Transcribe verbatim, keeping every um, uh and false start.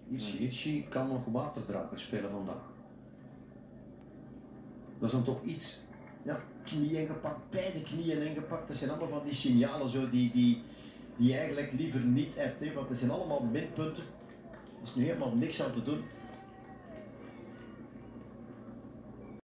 Hirschi. Hirschi kan nog waterdrager spelen vandaag. Dat is dan toch iets. Ja, knieën gepakt, beide knieën ingepakt. Dat zijn allemaal van die signalen zo die, die, die je eigenlijk liever niet hebt. Hè, want dat zijn allemaal minpunten. Er is nu helemaal niks aan te doen.